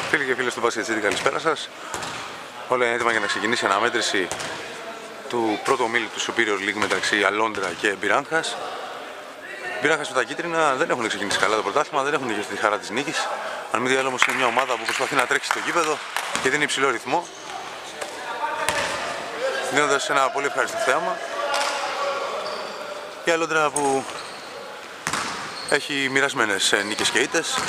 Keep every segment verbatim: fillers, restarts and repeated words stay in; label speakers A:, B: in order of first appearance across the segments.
A: Φίλοι και φίλες του Μπάσκετ, καλησπέρα σας. Όλα είναι έτοιμα για να ξεκινήσει η αναμέτρηση του πρώτου ομίλου του Superior League μεταξύ Αλόντρα και Μπιράνχας. Μπιράνχας με τα κίτρινα δεν έχουν ξεκινήσει καλά το πρωτάθλημα, δεν έχουν γευτεί τη χαρά της νίκης. Αν μη τι άλλο όμως είναι μια ομάδα που προσπαθεί να τρέξει στο γήπεδο και δίνει υψηλό ρυθμό, δίνοντας ένα πολύ ευχάριστο θέαμα. Η Αλόντρα που έχει μοιρασμένες νίκες και ήττες.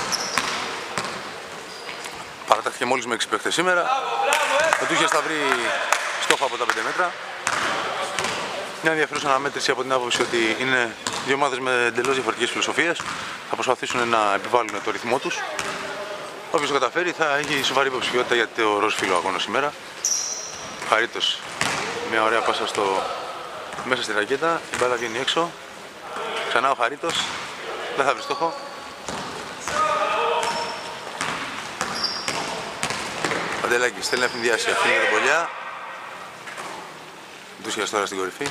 A: Παρατάχθηκε μόλις με έξι παίκτες σήμερα. Ο Τούχιας θα βρει στόχο από τα πέντε μέτρα. Μια ενδιαφέρουσα αναμέτρηση από την άποψη ότι είναι δύο ομάδες με εντελώς διαφορετικές φιλοσοφίες. Θα προσπαθήσουν να επιβάλλουν το ρυθμό τους. Όποιος το καταφέρει θα έχει σοβαρή υποψηφιότητα για το ροζ φύλλο αγώνα σήμερα. Χαρίτος, μια ωραία πάσα στο... μέσα στη ρακέτα. Η μπάλα βγαίνει έξω. Ξανά ο Χαρίτος. Δεν θα βρει στόχο. Παντελάκης θέλει να εφηνδιάσει, αφήνει για τον Πολιά. Ντούσιας τώρα στην κορυφή.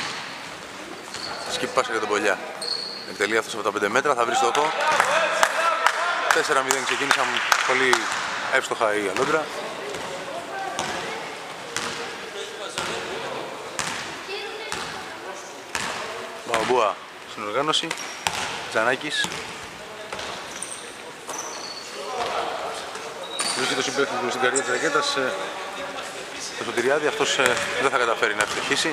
A: Σκύπ πάσα για τον Πολιά. Εκτελεί αυτός από τα πέντε μέτρα, θα βρει στόχο. τέσσερα μηδέν ξεκίνησαν πολύ εύστοχα η Αλόντρα. Μπαμπούα στην οργάνωση. Τζανάκης. Βρίσκεται το συμπέκτη του στην καρδιά της ρακέτας, το Σωτηριάδη, αυτός δεν θα καταφέρει να ευστοχίσει.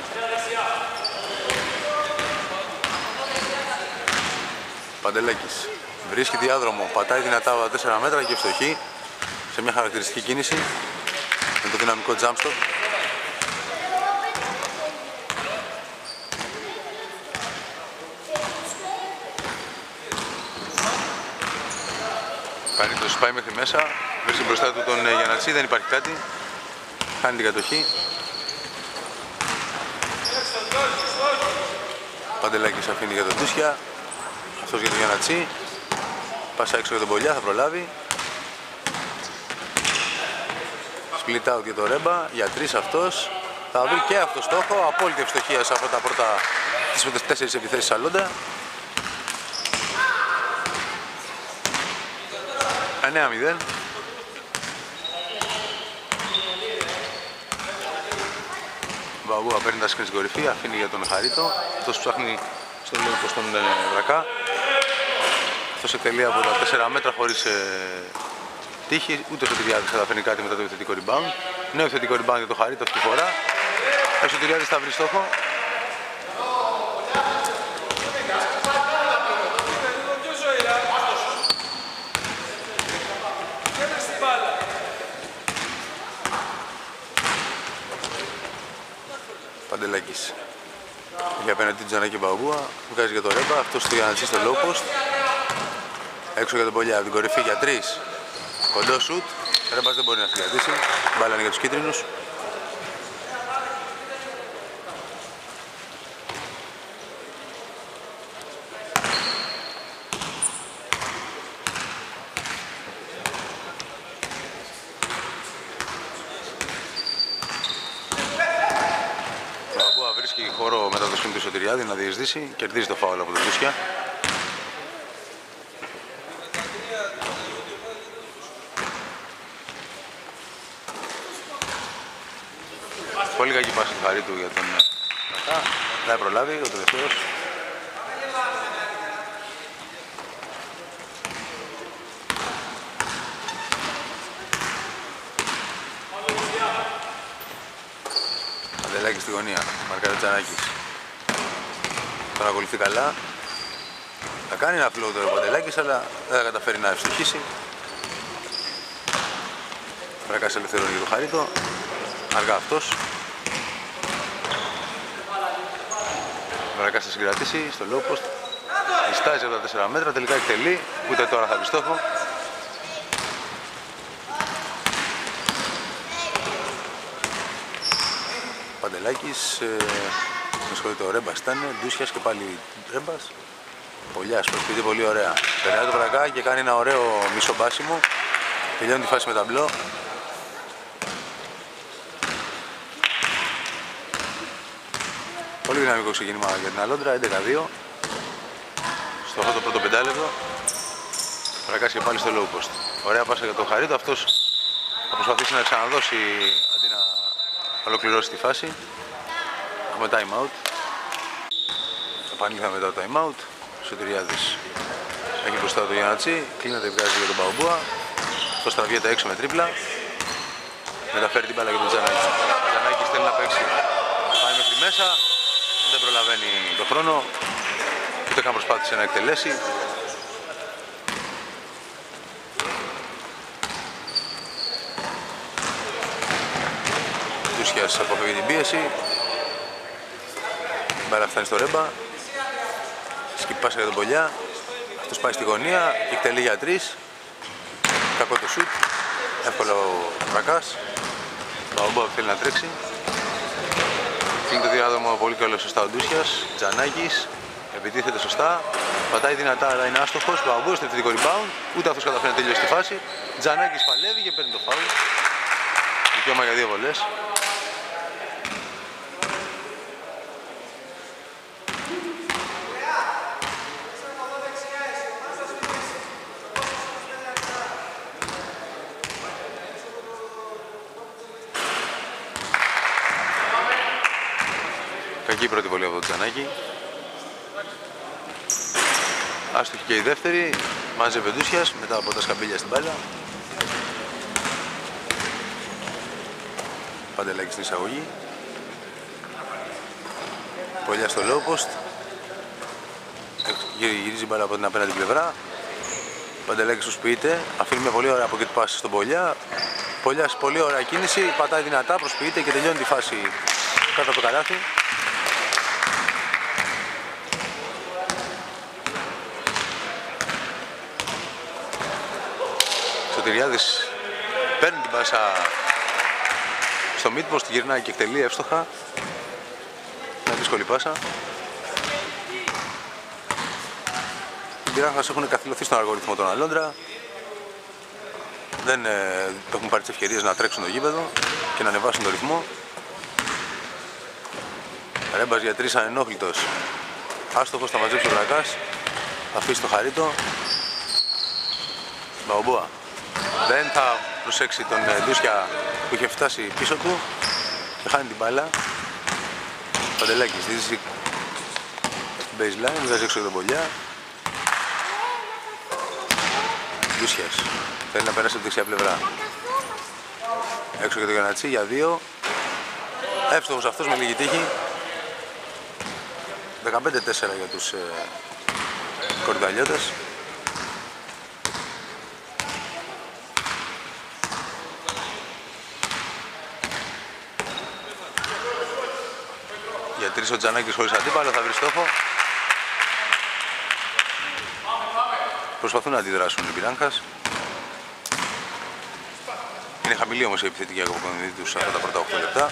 A: Παντελάκης βρίσκει διάδρομο, πατάει δυνατά από τα τέσσερα μέτρα και ευστοχεί σε μια χαρακτηριστική κίνηση με το δυναμικό jump stop. Καρίτος πάει μέχρι μέσα, βρίσκει μπροστά του τον Γιαννατσί, δεν υπάρχει κάτι. Χάνει την κατοχή. Παντελάκης αφήνει για τον Τούσια. Αυτός για τον Γιαννατσί. Πάσα έξω για τον Πολιά, θα προλάβει. Split out για το Ρέμπα, για τρεις αυτός. Θα βρει και αυτό στόχο, απόλυτη ευστοχία από τα πρώτα τις τέσσερις επιθέσεις Αλόντα. εννέα μηδέν. Μπαγκούα παίρνει τα σκριν στην κορυφή, αφήνει για τον Χαρίτο. Αυτός ψάχνει στο λόγο προς τον Βρακά. Αυτός εκτελεί από τα τέσσερα μέτρα χωρίς ε, τύχη. Ούτε ο Σωτηριάδης καταφέρνει κάτι μετά το επιθετικό rebound. Νέο επιθετικό rebound για τον Χαρίτο αυτή τη φορά. Ο Σωτηριάδης θα βρει στόχο. Παντελάκης έχει απέναντι την Τζανάκη Μπαμπούα, βγάζει για το Ρέμπα, αυτός το Γιαννατσί στο low post. Έξω για τον Πολιά, από την κορυφή για τρεις. Κοντό σουτ, Ρέμπας δεν μπορεί να συγκρατήσει, μπάλα είναι για τους κίτρινους. Βρίσκει χώρο μετά το σκηνή του Σωτηριάδη να διεισδύσει, κερδίζει το φάουλ από τον Τούσια. Πολύ κακή πάση του Χαρίτου για τον Κακά, δεν προλάβει ο τελευταίος. Παντελάκης στη γωνία, μαρκάρει ο Τζανάκης. Τον ακολουθεί καλά. Θα κάνει ένα floater ο Παντελάκης, αλλά δεν θα καταφέρει να ευστοχίσει. Βρακάς ελευθερώνει για το Χαρίτο. Αργά αυτός. Βρακάς θα συγκρατήσει στο low post. Διστάζει από τα τέσσερα μέτρα, τελικά εκτελεί. Ούτε τώρα θα βρει στόχο. Παντελάκης, ε, με συγχωρείτε, ο Ρέμπας ήταν, Ντούσιας και πάλι Ρέμπας. Πολιάς προσποιείται πολύ ωραία. Περνάει το Βρακά και κάνει ένα ωραίο μισό μπάσιμο. Τελειώνει τη φάση με ταμπλό. Πολύ δυναμικό ξεκίνημα για την Αλόντρα, έντεκα δύο. Στο αυτό το πρώτο πεντάλεπτο. Βρακάς και πάλι στο low post. Ωραία πάσα για τον Χαρίτο, αυτός Θα προσπαθήσει να ξαναδώσει αντί να ολοκληρώσει τη φάση. Έχουμε time out. Επανήλθαμε μετά το time out. Σωτηριάδης έχει μπροστά το Γιαννατσί, κλείνεται, βγάζει για τον Μπαουμπούα. Το στραβιέται έξω με τρίπλα. Μεταφέρει την μπάλα για τον Τζανάκη. Ο Τζανάκης θέλει να παίξει. Πάει μέχρι μέσα. Δεν προλαβαίνει το χρόνο. Ούτε καν προσπάθησε να εκτελέσει. Ντούσιας αποφεύγει την πίεση. Η μπάλα φτάνει στο Ρέμπα. Σκυπάσε για τον Πολιά. Αυτός πάει στη γωνία και εκτελεί για τρεις. Κακό το σουτ. Εύκολο ο Βρακάς. Ο Μπαουμπούα θέλει να τρέξει. Κλείνει το διάδρομο πολύ καλό σωστά ο Ντούσιας. Τζανάκης επιτίθεται σωστά. Πατάει δυνατά αλλά είναι άστοχος. Μπαουμπούα στο επιθετικό rebound. Ούτε αυτός καταφέρει να τελειώσει τη φάση. Τζανάκης παλεύει και παίρνει το φάουλ. Δικαίωμα για δύο βολές. Κακή πρώτη βολή από τον Τζανάκη. Άστοχη και η δεύτερη. Μάζευε Ντούσιας μετά από τα σκαμπίλια στην μπάλα. Παντελάκη στην εισαγωγή. Πολιά στο low post. Γυρίζει μπάλα από την απέναντι πλευρά. Παντελάκης προσποιείται. Αφήνει μια πολύ ωραία pocket pass στον Πολιά. Πολιάς πολύ ωραία κίνηση. Πατάει δυνατά, προσποιείται και τελειώνει τη φάση κάτω από το καλάθι. Σωτηριάδης παίρνει την πάσα στο mid post, γυρνάει και εκτελεί εύστοχα. Μια δύσκολη πάσα. Οι Πυράγχας έχουν καθυλωθεί στον αλγοριθμό των Αλόντρα. Δεν ε, έχουν πάρει τις ευκαιρίες να τρέξουν το γήπεδο και να ανεβάσουν το ρυθμό. Ρέμπας για τρεις ανενόχλητος. Άστοχος, θα μαζέψει ο Βρακάς. Θα αφήσει το Χαρίτο. Μπαουμπούα δεν θα προσέξει τον Ντούσια που είχε φτάσει πίσω του και χάνει την μπάλα. Παντελάκης δίζει στην baseline, βγάζει έξω για τον Πολιά. Ντούσιας θέλει να περάσει από τη δεξιά πλευρά. Έξω για τον Γιαννατσί για δύο. Εύστοχος αυτός με λίγη τύχη. δεκαπέντε τέσσερα για τους ε, κορυδαλιώτες. Για τρεις ο Τζανάκης χωρίς αντίπαλο, θα βρει στόχο. Προσπαθούν να αντιδράσουν οι Πυράγχας. Είναι χαμηλή όμως η επιθετική αποκομιδή τους αυτά τα πρώτα οκτώ λεπτά.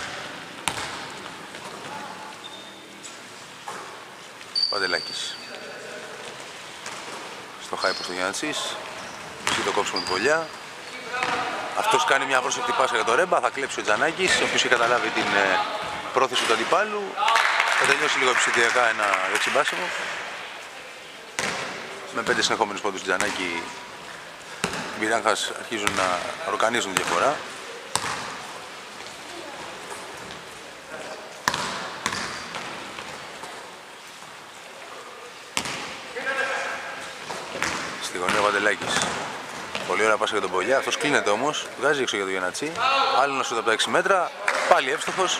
A: Παντελάκης. Στο high προς το Γιαννατσίς. Ψήφι το κόψιμο του Πολιά. Αυτός κάνει μια πρόσωπη πάσα για το Ρέμπα. Θα κλέψει ο Τζανάκης, ο οποίος έχει καταλάβει την πρόθεση του αντιπάλου. Θα τελειώσει λίγο επεισοδιακά ένα δεξιμπάσιμο. Με πέντε συνεχόμενους πόντους του Τζανάκη, οι Πυράγχας αρχίζουν να ροκανίζουν διαφορά. Στη γωνία ο Παντελάκης. Πολύ ωραία πάσα για τον Πολιά. Αυτός κλείνεται όμως. Βγάζει έξω για τον Γιαννατσί. Άλλο ένα σούτ από τα έξι μέτρα. Πάλι εύστοχος.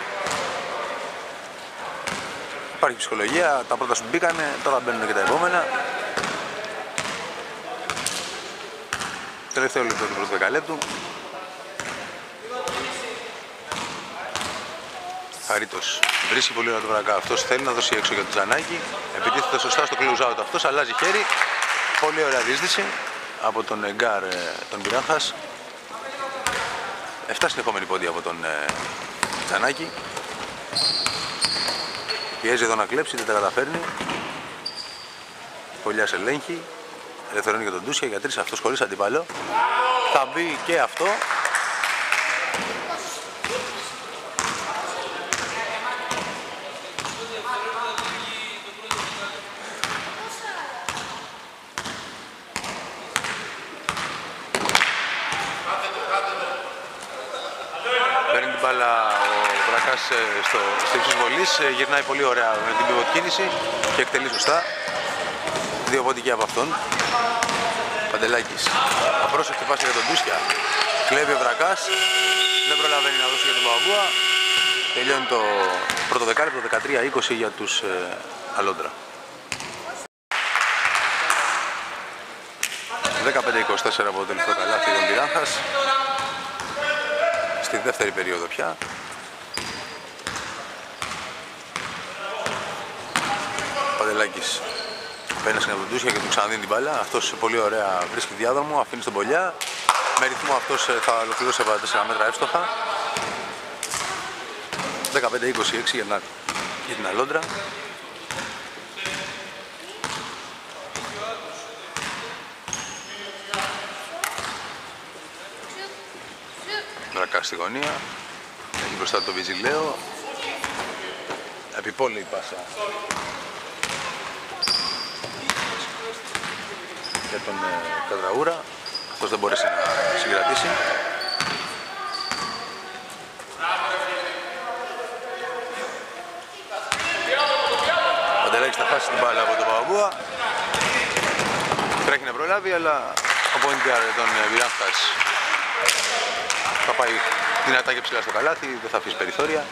A: Υπάρχει ψυχολογία. Τα πρώτα σου μπήκανε. Τώρα μπαίνουν και τα επόμενα. Τελευταίο λεπτό του πρώτου δεκαλέπτου. Χαρίτος βρίσκει πολύ ωραία το Βρακά. Αυτός θέλει να δώσει έξω για τον Τζανάκη. Επιτίθεται σωστά στο close out αυτός. Αλλάζει χέρι. Πολύ ωραία διείσδυση από τον Εγκάρ τον Πυράγχας. Εφτά συνεχόμενοι πόντοι από τον Τζανάκη. Πιέζει εδώ να κλέψει, δεν τα καταφέρνει. Πολιάς ελέγχει. Ελευθερώνει για τον Ντούσια για τρεις, αυτός χωρίς αντίπαλο. Θα μπει και αυτό. μπάλα ο Βρακάς στο, στο ύψος βολής, γυρνάει πολύ ωραία με την pivot κίνηση και εκτελεί σωστά. Δύο πόντι και από αυτόν. Παντελάκης, απρόσεκτη πάση για τον Ντούσια. Κλέβει ο Βρακάς, δεν προλαβαίνει να δώσει για τον Παπαμπούα. Τελειώνει το πρώτο δεκάλεπτο, δεκατρία είκοσι για τους ε, Αλόντρα. δεκαπέντε είκοσι τέσσερα από το τελευταίο καλάθι των Πυράνχας. Στη δεύτερη περίοδο πια. Παντελάκης πέρασε από τον Ντούσια και του ξαναδίνει την μπάλα. Αυτός πολύ ωραία βρίσκει διάδρομο, αφήνει στον Πολιά. Με ρυθμό αυτός θα ολοκληρώσει από τα τέσσερα μέτρα εύστοχα. δεκαπέντε είκοσι έξι για, να... για την Αλόντρα. Βρακά στη γωνία. Έχει μπροστά το Βιτζιλέο. Επιπόλαιη πάσα για τον ε, Κατραούρα. Αυτός δεν μπόρεσε να συγκρατήσει. Ο Παντελάκης θα χάσει την μπάλα από τον Παπαμπούα. Τρέχει να προλάβει, αλλά ο πόντιαρ των Πυράνχας θα πάει δυνατά και ψηλά στο καλάθι, δεν θα αφήσει περιθώρια.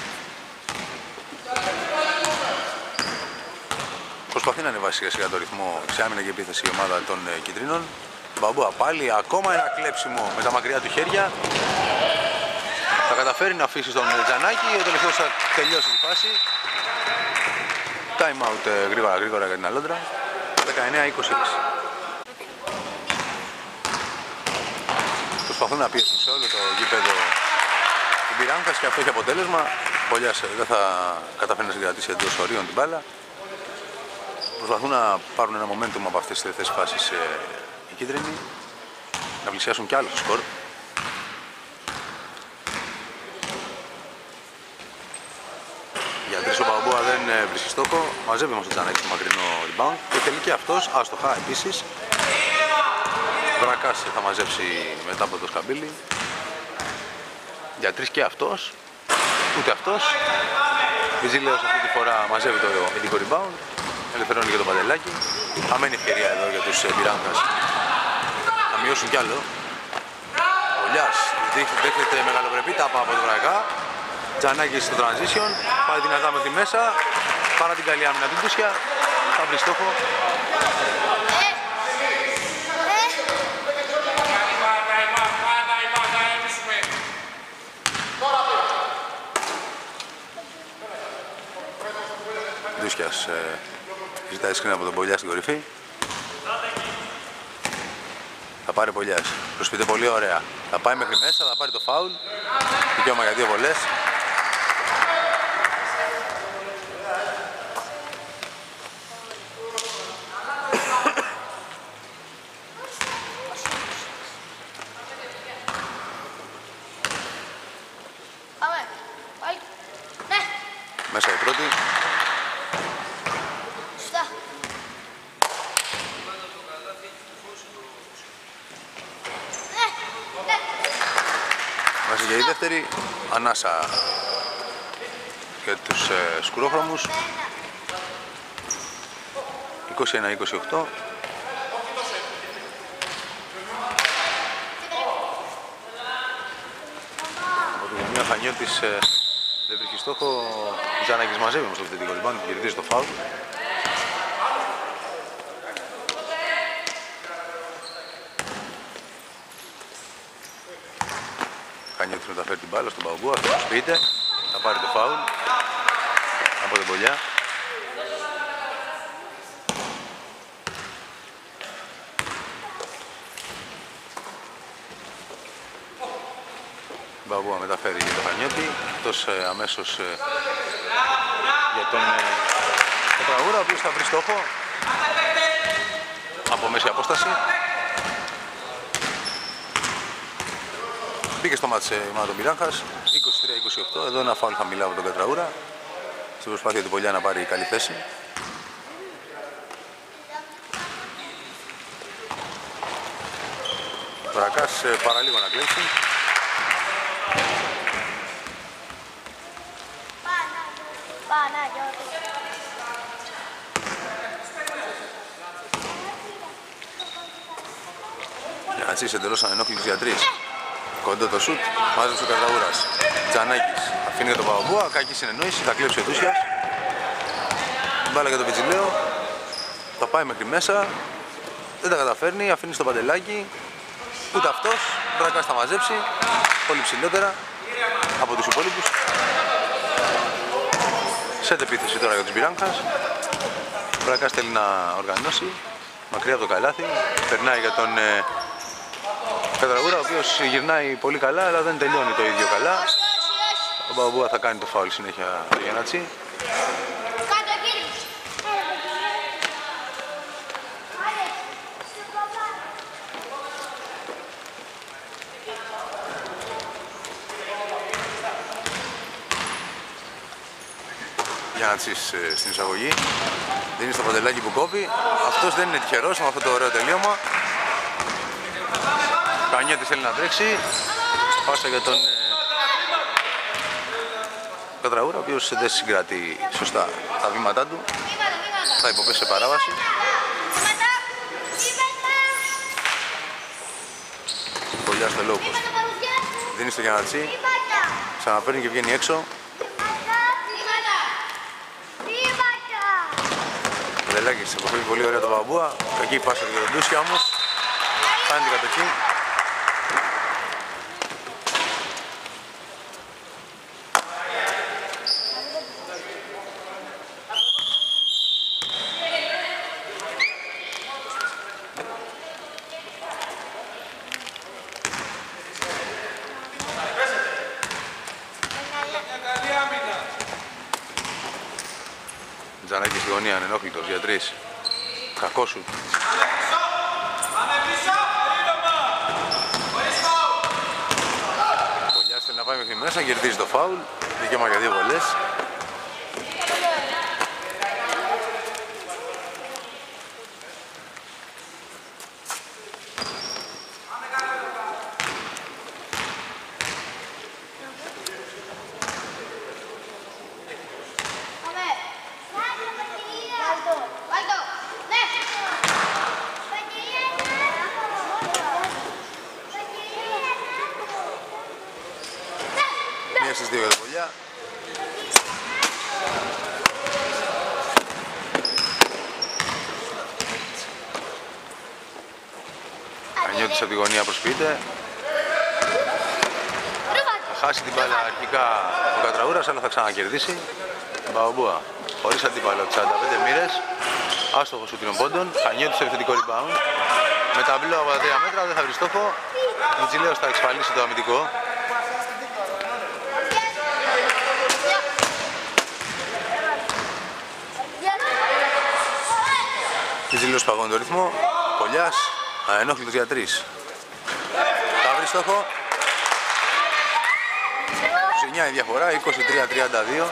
A: Προσπαθεί να ανεβάσει σιγά σιγά το ρυθμό σε άμυνα και επίθεση η ομάδα των ε, κίτρινων. Μπαμπούα πάλι, ακόμα ένα κλέψιμο με τα μακριά του χέρια. Θα καταφέρει να αφήσει στον Τζανάκη, ο τελευταίος θα τελειώσει τη φάση. Time out ε, γρήγορα γρήγορα για την Αλόντρα. δεκαεννέα είκοσι έξι. Προσπαθούν να πιέσουν σε όλο το γήπεδο την Πυράνχας και αυτό έχει αποτέλεσμα. Πολιάς δεν θα καταφέρει να συγκρατήσει εντός ορίων την μπάλα. Προσπαθούν να πάρουν ένα momentum από αυτές τις τελευταίες φάσεις ε, οι κίτρινοι, να πλησιάσουν κι άλλο στο σκορ. Για τρεις ο Παπαμπούα δεν ε, βρίσκει στόχο, μαζεύει όμως τον Τζανάκη στο μακρινό rebound και τελεί και αυτός άστοχα επίσης. Βρακάς θα μαζέψει μετά από το σκαμπίλι. Για τρεις και αυτός, ούτε αυτός. Βιτζιλέος αυτή τη φορά μαζεύει το ειδικό rebound. Ελευθερώνει για τον Παντελάκη. Χαμένη ευκαιρία εδώ για τους Πυράνχας να μειώσουν κι άλλο. Ο Λιάς δέχεται μεγαλοπρεπή τάπα από τον Βρακά. Τζανάκης στο transition. Πάει δυνατά μέχρι μέσα. Παρά την καλή άμυνα του Ντούσια. Θα βρει στόχο. Ντούσιας ε, ζητάει σκριν από τον Πολιά στην κορυφή. Θα πάρει Πολιάς. Προσποιείται πολύ ωραία. Θα πάει μέχρι μέσα, θα πάρει το φάουλ. Δικαίωμα για δύο βολές. Μέσα η πρώτη. Μέσα και η δεύτερη. Ανάσα για τους ε, σκουρόχρωμους. είκοσι ένα είκοσι οκτώ. Από τη γωνία Χανιώτης ε, δεν βρίσκει στόχο. Ο Τζανάκης μαζεύει όμως το θετικό rebound και κερδίζει το φάουλ. Χανιώτης μεταφέρει την μπάλα στον Παπαμπούα, αυτό προσποιείται. Θα πάρει το φάουλ από τον Πολιά. Παπαμπούα μεταφέρει το Χανιώτη. Αυτός ε, αμέσως ε, για τον ε, Τραγούρα, ο οποίος θα βρει στόχο από μέση απόσταση. Μπήκε στο μάτς η ομάδα των Πυράνχας, είκοσι τρία είκοσι οκτώ. Εδώ ένα φάουλ χαμηλά από τον Κατραούρα στην προσπάθεια του Πολιά να πάρει καλή θέση. Βρακάς παραλίγο να κλέψει. Γιαννατσής εντελώς ανενόχλητος για τρεις. Κοντό το σουτ, μάζεψε ο Κατραούρας. Τζανάκης αφήνει για τον Παπαμπούα, κακή συνεννόηση, θα κλέψει ο Τούσιας. Μπάλα για τον Πιτζηλέο, θα πάει μέχρι μέσα, δεν τα καταφέρνει, αφήνει στο Παντελάκι. Ούτε αυτός, Βρακάς θα μαζέψει, πολύ ψηλότερα από τους υπόλοιπους. Σετ επίθεση τώρα για τους Μπιράνκας. Βρακάς θέλει να οργανώσει, μακριά από το καλάθι, περνάει για τον ε, Κατραούρα, ο οποίος γυρνάει πολύ καλά, αλλά δεν τελειώνει το ίδιο καλά. Ο Παπαμπούα θα κάνει το φάουλ συνέχεια το Γιαννατσί. Γιαννατσής στην εισαγωγή, δίνει στο Παντελάκι που κόβει. Αυτός δεν είναι τυχερός με αυτό το ωραίο τελείωμα. Κανιέτης θέλει να τρέξει. Πάσα για τον ε, Κατραούρα, ο οποίος δεν συγκρατεί σωστά τα βήματά του. Θα υποπέσει σε παράβαση. Κολλιά στο λόγος. Δίνει στο Γιαννατσί. Ξαναπαίρνει και βγαίνει έξω. Παντελάκης αποφεύγει πολύ ωραία τον Παπαμπούα. Κακή πάσα για τον Τούσια όμως. Κάνει την κατοχή. Τζανάκης στη γωνία, ανενόχλητος για τρεις. Κακό σου. Κολλιάς θέλει να πάει μέχρι μέσα, κερδίζει το φάουλ. Δικαίωμα για δύο βολές. Μία στις δύο για το Κολλιά. Κανιώτης από τη γωνία προσποιείται. Θα χάσει την μπάλα αρχικά ο Κατραούρας, αλλά θα ξανακερδίσει. Παπαμπούα χωρίς αντίπαλο, σαράντα πέντε μοίρες. Άστοχος σου τριών πόντων. Κανιώτης στο επιθετικό rebound. Με ταμπλό από τα τρία μέτρα δεν θα βρει στόχο. Μιτζηλέος θα εξασφαλίσει το αμυντικό. Μιτζηλέος παγώνει το ρυθμό. Κολλιάς, ανενόχλητος για τρεις. Θα βρει στόχο. είκοσι εννιά η διαφορά, είκοσι τρία τριάντα δύο.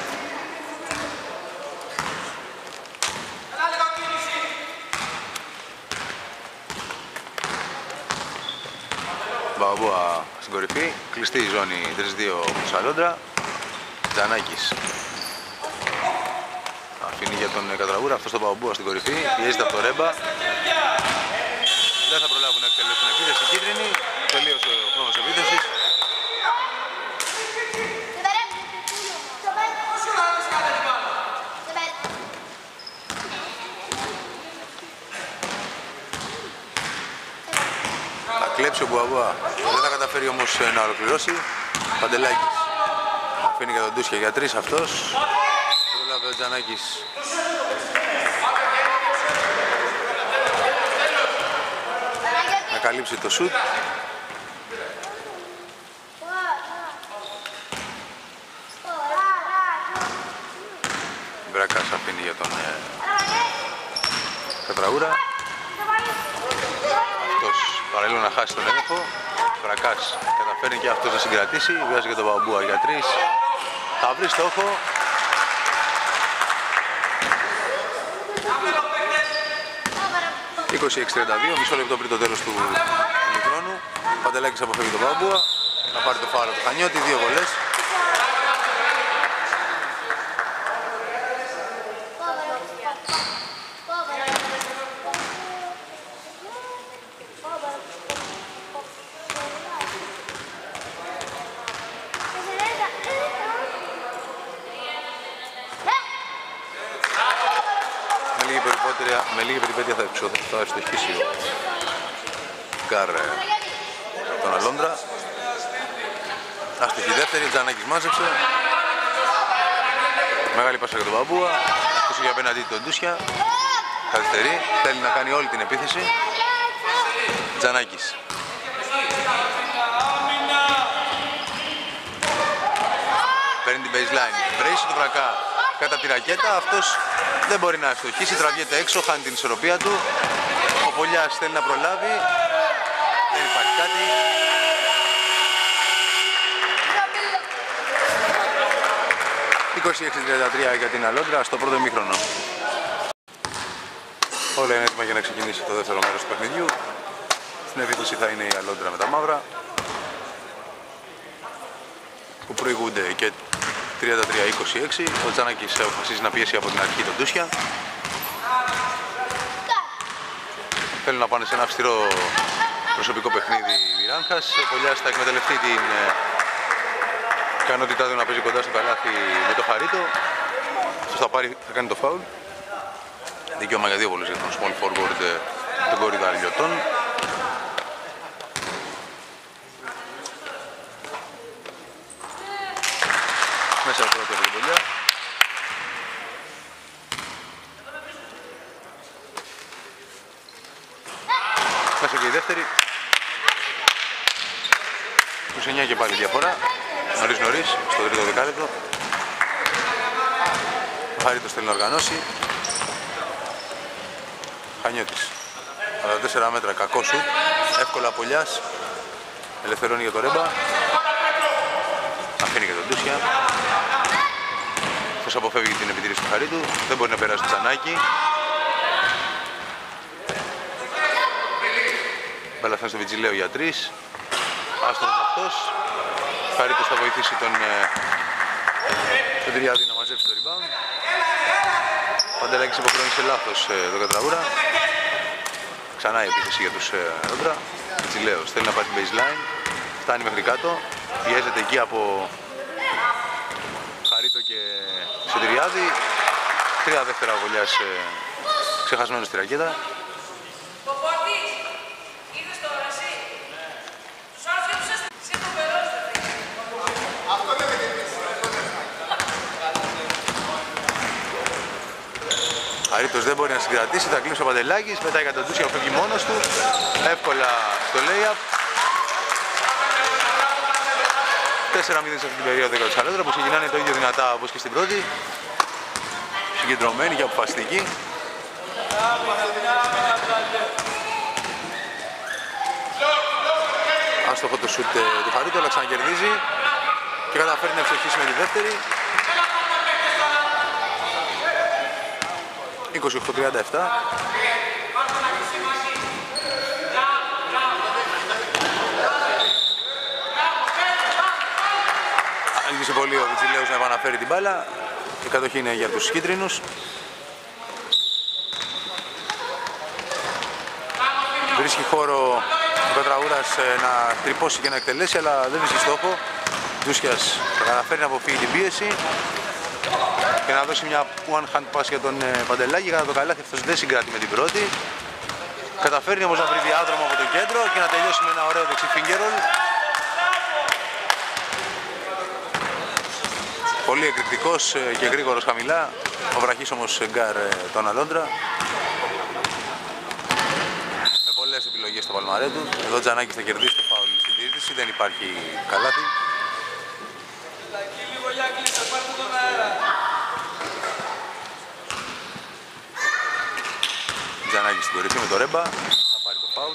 A: Παπαμπούα στην κορυφή, κλειστή η ζώνη τρία δύο Σαλόντρα. Τζανάκης αφήνει για τον Κατραούρα, αυτό στον Παπαμπούα στην κορυφή, πιέζεται από το Ρέμπα. Δεν θα προλάβουν να εκτελέσουν επίθεση κίτρινη, τελείωσε ο χρόνος επίθεσης. Θα κλέψει ο Παπαμπούα, δεν θα καταφέρει όμως να ολοκληρώσει. Παντελάκης αφήνει για τον Τούσια για τρεις αυτός. Προλάβει ο Τζανάκης. Να καλύψει το σουτ. Βρακάς αφήνει για τον ε, Κατραούρα. Αυτός παραλίγο να χάσει τον έλεγχο. Βρακάς καταφέρνει και αυτός να συγκρατήσει. Βγάζει για τον Παπαμπούα για τρεις. Θα βρει στόχο. είκοσι έξι τριάντα δύο, μισό λεπτό πριν το τέλος του ημιχρόνου. Παντελάκης αποφεύγει τον Παπαμπούα. Θα πάρει το φάουλ του Χανιώτη, δύο βολές. με λίγη περιπέτεια θα, θα ευστοχίσει ο Γκάρ τον Αλόντρα. Άστοχη δεύτερη, Τζανάκης μάζεψε. Μεγάλη πάσα για τον Μπαμπούα. Αυτός είχε απέναντι τον Ντούσια. Καθυστερεί, θέλει να κάνει όλη την επίθεση. Τζανάκης. Παίρνει την baseline. Βρέσει το Βρακά κατά τη ρακέτα. Αυτός δεν μπορεί να ευστοχίσει. Τραβιέται έξω, χάνει την ισορροπία του. Ο Πολιάς θέλει να προλάβει. Δεν υπάρχει κάτι. είκοσι έξι τριάντα τρία για την Αλόντρα στο πρώτο ημίχρονο. Όλα είναι έτοιμα για να ξεκινήσει το δεύτερο μέρος του παιχνιδιού. Στην επίθεση θα είναι η Αλόντρα με τα μαύρα, που προηγούνται και τριάντα τρία είκοσι έξι. Ο Τζανάκης αποφασίζει να πιέσει από την αρχή τον Ντούσια. Θέλουν να πάνε σε ένα αυστηρό προσωπικό παιχνίδι η Ράνχας. Ο Πολιάς θα εκμεταλλευτεί την ικανότητά του να παίζει κοντά στο καλάθι με το Χαρίτο. Αυτός θα, πάρει, θα κάνει το φάουλ. Δικαίωμα για δύο βολές για τον small forward τον Κορίδα Αλιωτών. Μέσα από πρώτο την Πολιά. Μέσα και η δεύτερη. είκοσι εννιά και πάλι διαφορά. Νωρίς νωρίς, στο τρίτο δεκάλεπτο. Ο Χαρίτος θέλει να οργανώσει. Χανιώτης. σαράντα τέσσερα μέτρα, κακό σουτ. Εύκολα Πολιάς. Ελευθερώνει για το Ρέμπα. Αφήνει και τον Ντούσια. Αυτός αποφεύγει την επιτήρηση του Χαρίτου. Δεν μπορεί να περάσει το Τζανάκι. Μπάλα στο Βιτζιλέο για τρεις. Άστρος αυτός. Χαρίτος θα βοηθήσει τον, τον Τριάδη να μαζέψει το rebound. Παντελάκης υποχρεώνει λάθος τον Κατραβούρα. Ξανά η επίθεση για τους Αλόντρα. Βιτζιλέος θέλει να πάρει την baseline. Φτάνει μέχρι κάτω. Πιέζεται εκεί από Χαρίτο και Σωτηριάδη. Τρία δεύτερα βολιάς ξεχασμένος στη ρακέτα. Χαρίτος δεν μπορεί να συγκρατήσει, θα κλείσει ο Παντελάκης, μετά για τον Ντούσια φεύγει μόνος του. Εύκολα στο lay-up. τέσσερα μηδέν σε αυτή την περίοδο για τους Αλόντρα που ξεκινάνε το ίδιο δυνατά όπως και στην πρώτη. Συγκεντρωμένοι και αποφασιστικοί. Άστοχο το σουτ του Χαρίτου, αλλά ξανακερδίζει και καταφέρει να ευστοχίσει με τη δεύτερη. είκοσι οκτώ τριάντα επτά. Άρχισε πολύ ο Βιτζιλέος να επαναφέρει την μπάλα. Η κατοχή είναι για τους κίτρινους. Βρίσκει χώρο ο Κατραούρας να τρυπώσει και να εκτελέσει, αλλά δεν βρίσκει στόχο. Ντούσιας θα καταφέρει να αποφύγει την πίεση και να δώσει μια one hand pass για τον Παντελάκη. Κατά το καλάθι αυτός δεν συγκράτει με την πρώτη. Καταφέρνει όμως να βρει διάδρομο από το κέντρο και να τελειώσει με ένα ωραίο δεξί finger roll. Πολύ εκρηκτικός και γρήγορος χαμηλά. Ο βραχής όμως Γκάρ τον Αλόντρα. Με πολλές επιλογές στο παλμαρέ του. Εδώ Τζανάκης θα κερδίσει το φάουλ στη διείσδυση. Δεν υπάρχει καλάθι. Τζανάκης στην κορυφή με το Ρέμπα. Θα πάρει το φάουλ.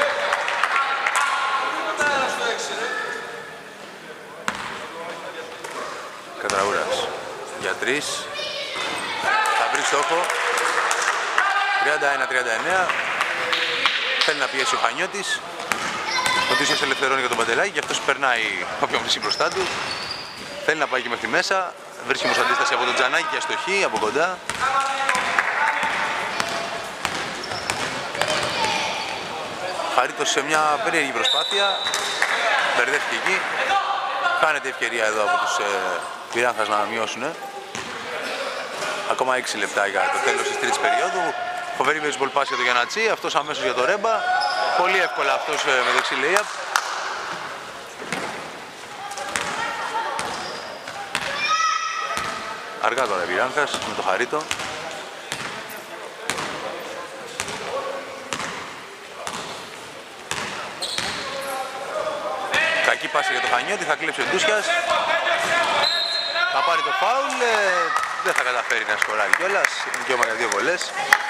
A: Κατραούρας για τρεις. Θα βρει στόχο. τριάντα ένα τριάντα εννέα. Θέλει να πιέσει ο Χανιώτης. Ο Τίσιος ελευθερώνει για τον Παντελάκη και αυτός περνάει όποιον βρίσκει μπροστά του. Θέλει να πάει και μέχρι μέσα. Βρίσκει όμως αντίσταση από τον Τζανάκη και αστοχή από κοντά. Χαρίτος σε μια περίεργη προσπάθεια. Μπερδεύτηκε εκεί. Χάνεται ευκαιρία εδώ από τους ε, Πυράνχας να μειώσουν. Ακόμα έξι λεπτά για το τέλος της τρίτης περίοδου. Φοβερή baseball pass για το Γιαννατσί, αυτός αμέσως για το Ρέμπα. Πολύ εύκολα αυτός με δεξί layup. Αργά τώρα η Πυράνθας με το Χαρίτο. Κακή πάση για το Χανιώτη, θα κλέψει ο Ντούσιας. Θα πάρει το φάουλ, ε, δεν θα καταφέρει να σκοράρει κιόλας. Δικαίωμα για δύο βολές.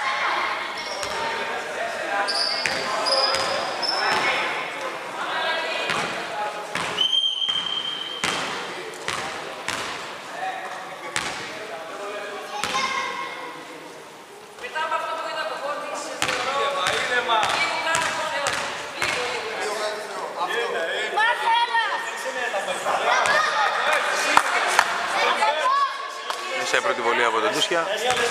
A: Σε πρώτη βολή από τον Ντούσια.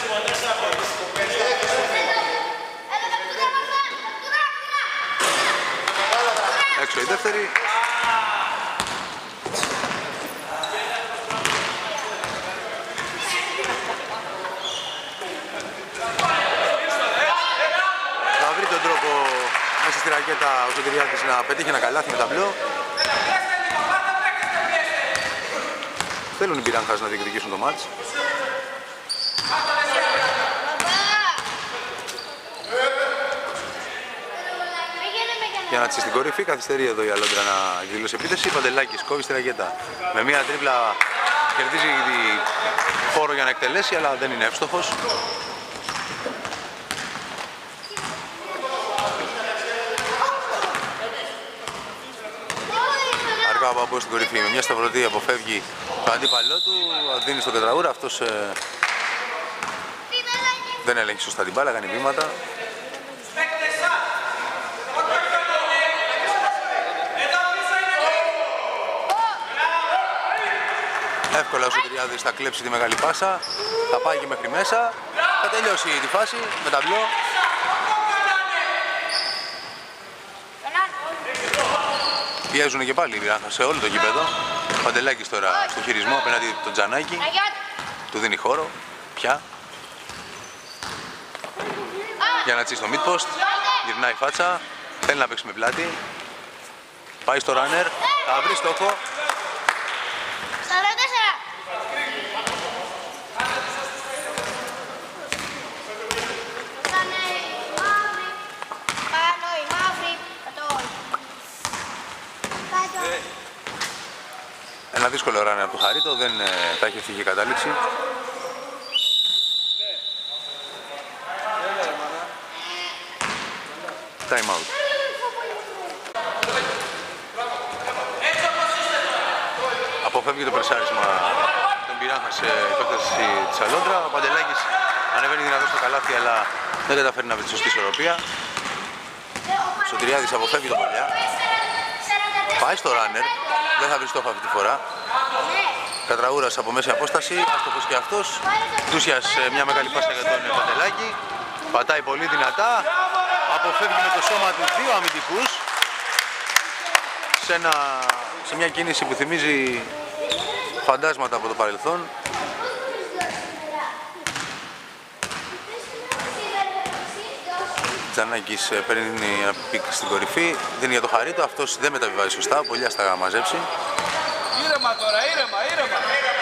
A: Έξω η δεύτερη. Θα βρει τον τρόπο μέσα στη ρακέτα ο Σωτηριάδης να πετύχει ένα καλάθι με ταμπλό. Θέλουν οι Πυράνθας να διεκδικήσουν το μάτς. Γιαννατσί στην κορυφή, καθυστερεί εδώ η Αλόντρα να εκδηλώσει επίθεση. Παντελάκης κόβει στη ρακέτα. Με μία τρίπλα κερδίζει χώρο για να εκτελέσει, αλλά δεν είναι εύστοχος. Αργά από από στην κορυφή, με μια σταυρωτή αποφεύγει το αντίπαλό του, δίνει στον Τετραούρα, αυτός ε, δεν ελέγχει σωστά την μπάλα, κάνει βήματα. Εύκολα ο Σωτηριάδης θα κλέψει τη μεγάλη πάσα, θα πάει και μέχρι μέσα, θα τελειώσει τη φάση με ταμπλό. Πιέζουν και πάλι οι Πυράνθας σε όλο το γήπεδο. Παντελάκης τώρα στο χειρισμό απέναντι τον Τζανάκη. Του δίνει χώρο, πια. Γιαννατσί στο mid post, γυρνάει φάτσα, θέλει να παίξει με πλάτη. Πάει στο runner, θα βρει στόχο. Ένα δύσκολο runner από το Χαρίτο, δεν ε, θα έχει φύγει η κατάληξη. Time out. Αποφεύγει το περσάρισμα των Πυράνθα σε επέκταση της Αλόντρα. Ο Παντελάκης ανεβαίνει δυνατό στο καλάθι, αλλά δεν καταφέρει να βρει τη σωστή ισορροπία. Ο Σωτηριάδης αποφεύγει τον Πολιά. Πάει στο runner, δεν θα βρει στόχο αυτή τη φορά. Κατραούρας από μέση απόσταση, άστοχος και αυτός. Ντούσιας μια μεγάλη πάσα για τον Παντελάκη. Πατάει πολύ δυνατά, αποφεύγει με το σώμα του δύο αμυντικούς. Σε, ένα, σε μια κίνηση που θυμίζει φαντάσματα από το παρελθόν. Τζανάκης παίρνει ένα πικ στην κορυφή, δίνει για το Χαρίτο, αυτός δεν μεταβιβάζει σωστά, πολύ ας τα μαζέψει.
B: Ήρεμα τώρα, ήρεμα, ήρεμα.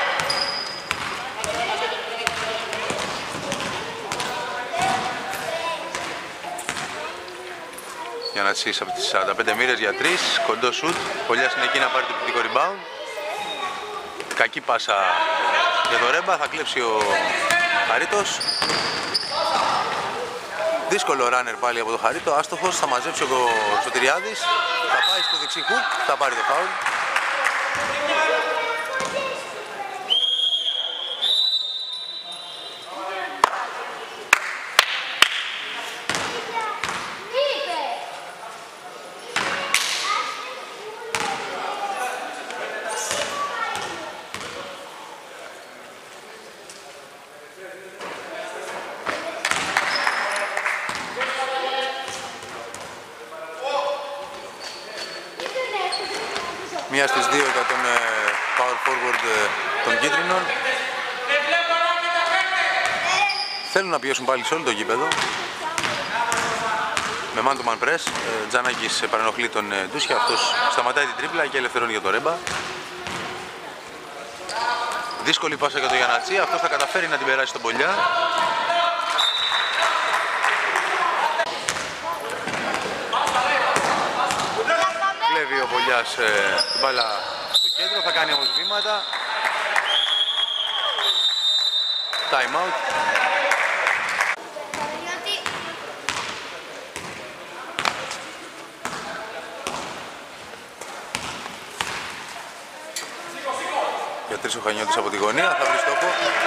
A: Γιαννατσίς από τις σαράντα πέντε μοίρες για τρεις, κοντό σουτ, Πολιάς είναι εκεί να πάρει το επιθετικό rebound. Κακή πάσα για το Ρέμπα, θα κλέψει ο Χαρίτος. Δύσκολο runner πάλι από το Χαρίτο, άστοχος, θα μαζέψει ο Σωτηριάδης, θα πάει στο δεξί χουκ, θα πάρει το φάουλ. Μία στις δύο για τον power forward των κίτρινων. Θέλουν να πιέσουν πάλι σε όλο το γήπεδο. με man to man press. Τζανάκης παρενοχλεί τον Ντούσια, αυτός σταματάει την τρίπλα και ελευθερώνει για το ρέμπα. Δύσκολη πάσα για τον Γιαννατσί, αυτός θα καταφέρει να την περάσει στον Πολιά. Βλέπει ο Πολιάς ε, την μπάλα στο κέντρο, θα κάνει όμως βήματα. Time out. Για τρεις ο Χανιώτης από τη γωνία, θα βρει στόχο.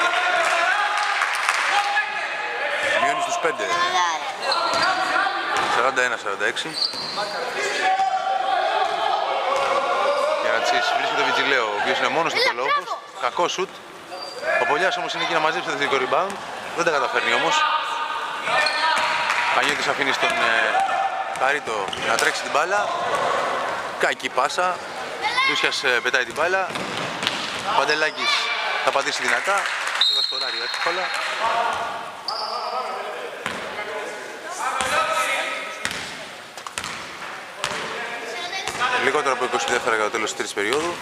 A: Μειώνει στους πέντε. σαράντα ένα σαράντα έξι. Γιαννατσής βρίσκει το Βιτζιλέο, ο οποίος είναι μόνος του στο λόγος. Κακό σουτ. Ο Πολιάς όμως είναι εκεί να μαζέψει το δυτικό rebound. Δεν τα καταφέρνει όμως. Χανιώτης αφήνει στον ε, Χαρίτο να τρέξει την μπάλα. Κακή πάσα. Ντούσιας ε, πετάει την μπάλα. Παντελάκης θα πατήσει δυνατά και θα σκοράρει εύκολα. Λιγότερο από είκοσι δεύτερα για το τέλος της τρίτης περίοδου.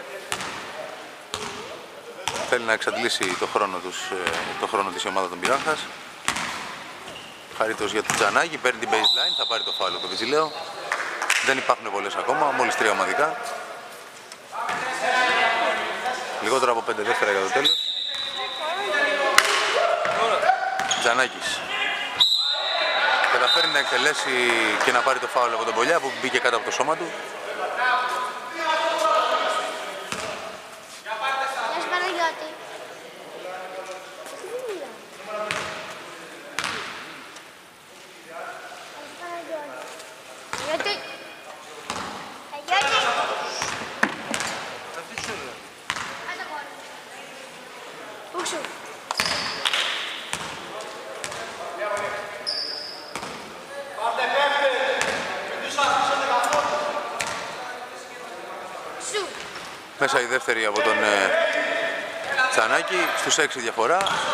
A: Θέλει να εξαντλήσει το χρόνο, τους, το χρόνο της ομάδα των Πυράνχας. Χαρίτος για τον Τζανάκη, παίρνει την baseline, θα πάρει το φάουλο το Βιτζιλέο. Δεν υπάρχουν βολές ακόμα, μόλις τρία ομαδικά. Λιγότερο από πέντε δεύτερα για το τέλος. Τζανάκης καταφέρει να εκτελέσει και να πάρει το φάουλ από τον Πολιά που μπήκε κάτω από το σώμα του. Μέσα η δεύτερη από τον ε, Τζανάκη, στους έξι διαφορά.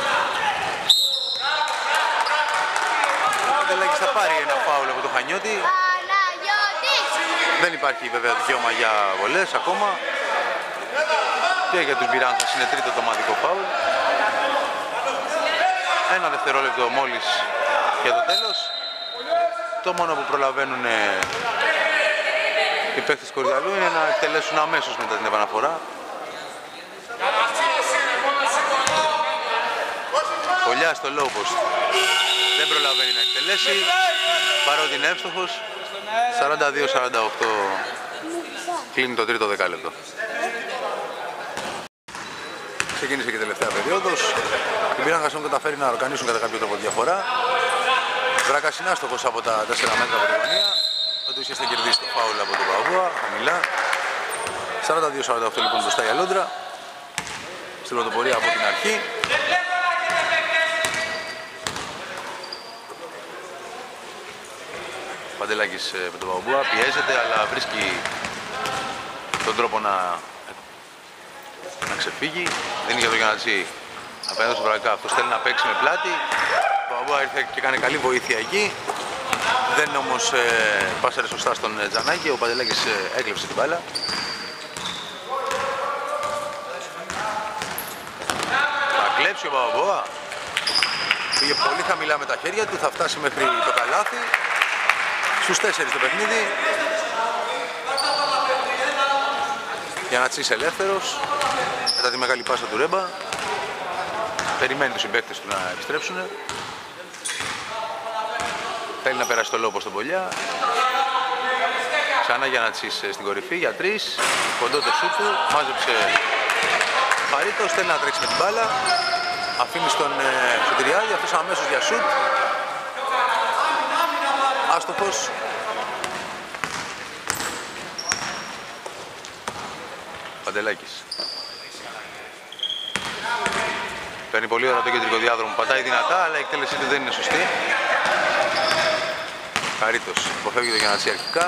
A: Ο Παντελάκης θα πάρει ένα φάουλ από τον Χανιώτη. Δεν υπάρχει βέβαια δικαίωμα για βολές ακόμα. Και για τους Πυράνχας είναι τρίτο το ομαδικό φάουλ. Ένα δευτερόλεπτο μόλις για το τέλος. Το μόνο που προλαβαίνουν ε, οι παίκτες Κορυδαλού είναι να εκτελέσουν αμέσως μετά την επαναφορά. Πολιά στο low post. Δεν προλαβαίνει να εκτελέσει, παρότι είναι εύστοχος. σαράντα δύο σαράντα οκτώ κλείνει το τρίτο δεκάλεπτο. Ξεκίνησε και η τελευταία περίοδος. Οι Πυράνχας έχουν καταφέρει να οργανίσουν κατά κάποιο τρόπο διαφορά. Βρακασινάστοχος από τα τέσσερα μέτρα από τη γωνία. Ο Ντούσιας θα κερδίσει το φάουλ από τον Παπαγούα, χαμηλά. σαράντα δύο σαράντα οκτώ λοιπόν μπροστά η Αλόντρα. Στην πρωτοπορία από την αρχή. Παντελάκης με τον Παπαγούα πιέζεται, αλλά βρίσκει τον τρόπο να, να ξεφύγει. Δίνει για τον Γιαννατσί απέναντι στο βρακά. Αυτός θέλει να παίξει με πλάτη. Ο Παπαγούα ήρθε και κάνει καλή βοήθεια εκεί. Δεν όμως ε, πάσαρε σωστά στον ε, Τζανάκη, ο Παντελάκης ε, έκλεψε την μπάλα. Θα κλέψει ο Παπαγούα. Πήγε πολύ χαμηλά με τα χέρια του, θα φτάσει μέχρι το καλάθι. Στους τέσσερις το παιχνίδι. Γιαννατσής ελεύθερος. Μετά τη μεγάλη πάσα του Ρέμπα. Περιμένει τους συμπαίκτες του να επιστρέψουν. Θέλει να περάσει το λόγο στον Πολιά. Ξανά Γιαννατσής στην κορυφή για τρεις. Κοντό το σούτ του. Μάζεψε Χαρίτος. Θέλει να τρέξει με την μπάλα. Αφήνει στον ε, Σωτηριάδη. Αυτός αμέσως για σούτ. Άστοχος. Παντελάκης. Παίρνει πολύ ώρα το κεντρικό διάδρομο. Πατάει δυνατά, αλλά η εκτέλεσή του δεν είναι σωστή. Χαρίτος υποφεύγει το Γιαννατσί αρχικά.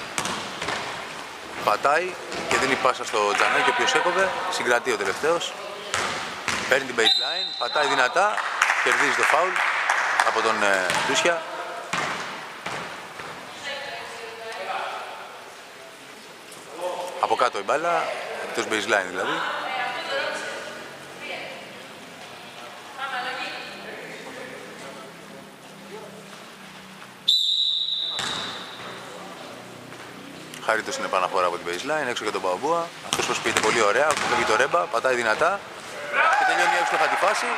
A: Πατάει και δίνει πάσα στο Τζανάκη, ο οποίος έκοβε. Συγκρατεί ο τελευταίος. Παίρνει την baseline, πατάει δυνατά. Κερδίζει το φάουλ από τον Ντούσια. από κάτω η μπάλα, εκτός baseline δηλαδή. Χαρίτος είναι επαναφορά από την baseline, έξω για τον Παομπούα. Αυτός προσποιείται πολύ ωραία, φεύγει το ρέμπα, πατάει δυνατά και τελειώνει η εύστοχα τη φάση.